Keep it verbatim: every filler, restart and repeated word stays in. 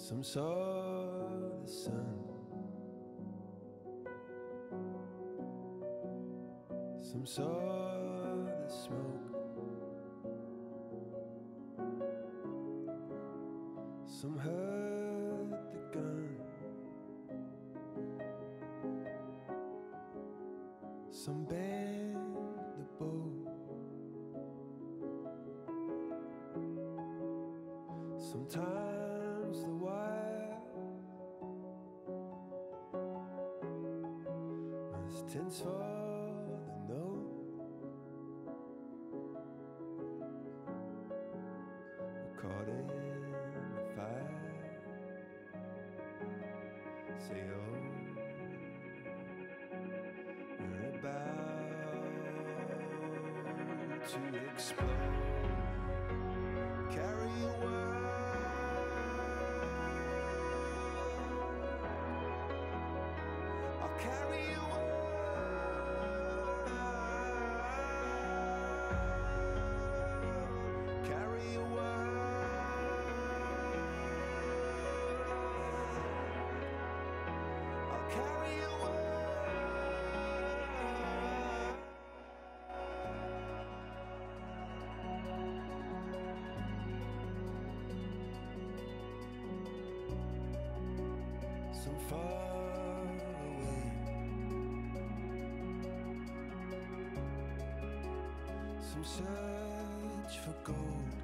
Some saw the sun, some saw the smoke, some heard the gun, some bent the bow, sometimes the wire must tense for the note. We're caught in the fire. Say oh, we're about to explode. Carry a word. Far away, some search for gold,